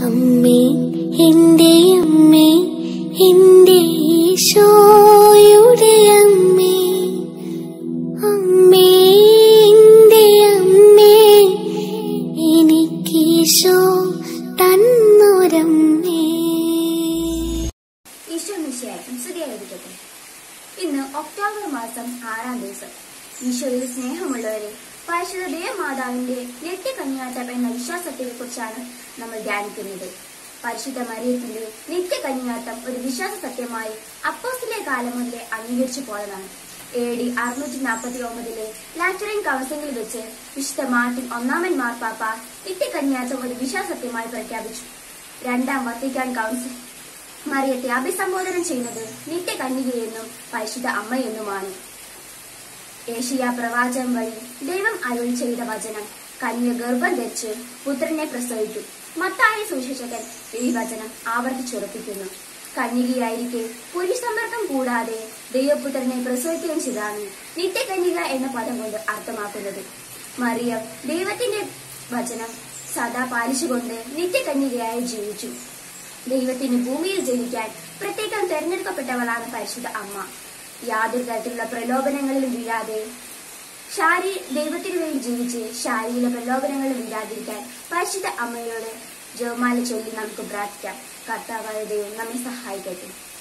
അമ്മേ എന്റെ അമ്മേ എന്റെ ഈശോയുടെ അമ്മേ അമ്മേ എന്റെ അമ്മേ എനിക്കീശോ തന്നൊരമ്മേ. ഈശോ മിശിഹായ്ക്കും സ്തുതിയായിരിക്കട്ടെ. ഇന്ന് ഒക്ടോബർ മാസം 6-ാം ദിവസം. ഈശോയിൽ സ്നേഹമുള്ളവരെ, പരിശുദ്ധ ദേവമാതാവിന്റെ നിത്യകന്യാത്തം എന്ന വിശ്വാസത്തെ കുറിച്ചാണ് നമ്മൾ ധ്യാനിക്കുന്നത്. പരിശുദ്ധ മറിയത്തിന്റെ നിത്യകന്യാത്തം ഒരു വിശ്വാസ സത്യമായി അപ്പോസ്തല കാലം മുതലേ അംഗീകരിച്ചു പോയതാണ്. AD 649 ലാറ്ററൻ കൗൺസിലിൽ വെച്ച് വിശുദ്ധ മാർട്ടിൻ ഒന്നാമൻ മാർപ്പാപ്പ നിത്യകന്യാത്തം ഒരു വിശ്വാസ സത്യമായി പ്രഖ്യാപിച്ചു. 2ാം വത്തിക്കാൻ കൗൺസിൽ മറിയത്തെ അഭിസംബോധന ചെയ്യുന്നത് നിത്യകന്യകയെന്നും പരിശുദ്ധ അമ്മയെന്നുമാണ്. ഏഷ്യ പ്രവാചകൻ വഴി ദൈവം അരുളി ചെയ്ത വചനം കന്യക ഗർഭം ധരിച്ച് പുത്രനെ പ്രസവിക്കും. മത്തായി സുവിശേഷകൻ ഈ വചനം ആവർത്തിച്ചുറപ്പിക്കുന്നു. കന്യകയായിരിക്കെ പുരുഷസമ്പർക്കം കൂടാതെ ദൈവപുത്രനെ പ്രസവിക്കുകയും ചെയ്താണ് നിത്യകന്യക എന്ന പദം കൊണ്ട് അർത്ഥമാക്കുന്നത്. മറിയം ദൈവത്തിന്റെ വചനം സദാ പാലിച്ചുകൊണ്ട് നിത്യകന്യകയായി ജീവിച്ചു. ദൈവത്തിന് ഭൂമിയിൽ ജനിക്കാൻ പ്രത്യേകം തെരഞ്ഞെടുക്കപ്പെട്ടവളാണ് പരിശുദ്ധ അമ്മ. യാതൊരു തരത്തിലുള്ള പ്രലോഭനങ്ങളിലും വീഴാതെ ദൈവത്തിനു വേണ്ടി ജീവിച്ച് ശാരീരിക പ്രലോഭനങ്ങളിൽ വീഴാതിരിക്കാൻ പരിശുദ്ധ അമ്മയോട് ജപമാല ചൊല്ലി നമുക്ക് പ്രാർത്ഥിക്കാം. കർത്താവായ ദൈവം നമ്മെ സഹായിക്കട്ടെ.